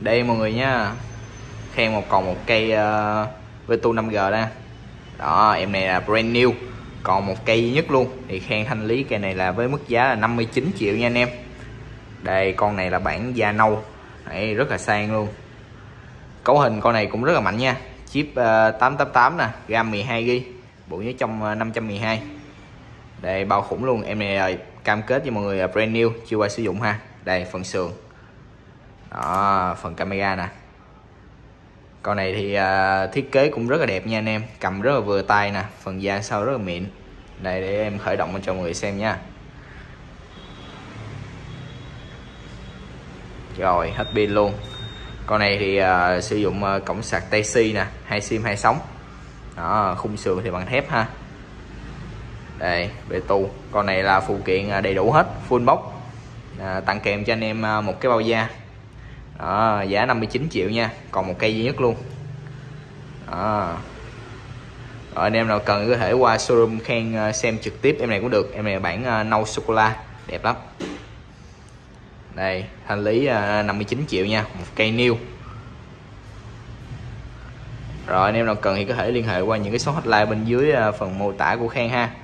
Đây mọi người nhá, khen còn một cây Vertu 5G đó. Đó, em này là brand new, còn một cây duy nhất luôn. Thì khen thanh lý cây này là với mức giá là 59 triệu nha anh em. Đây, con này là bản da nâu. Đấy, rất là sang luôn. Cấu hình con này cũng rất là mạnh nha. Chip 888 nè, RAM 12GB, bộ nhớ trong 512. Đây, bao khủng luôn. Em này cam kết với mọi người là brand new, chưa qua sử dụng ha. Đây, phần sườn. Đó, phần camera nè. Con này thì thiết kế cũng rất là đẹp nha anh em, cầm rất là vừa tay nè, phần da sau rất là mịn. Đây, để em khởi động cho mọi người xem nha. Rồi, hết pin luôn. Con này thì sử dụng cổng sạc Type-C nè, 2 sim 2 sóng. Đó, khung sườn thì bằng thép ha. Đây, Vertu. Con này là phụ kiện đầy đủ hết, full box. Tặng kèm cho anh em một cái bao da. Đó, giá 59 triệu nha, còn một cây duy nhất luôn. Đó. Rồi, anh em nào cần có thể qua showroom khen xem trực tiếp em này cũng được. Em này là bản nâu sô cô la, đẹp lắm. Đây, thanh lý 59 triệu nha, một cây new. Rồi, anh em nào cần thì có thể liên hệ qua những cái số hotline bên dưới phần mô tả của Khang ha.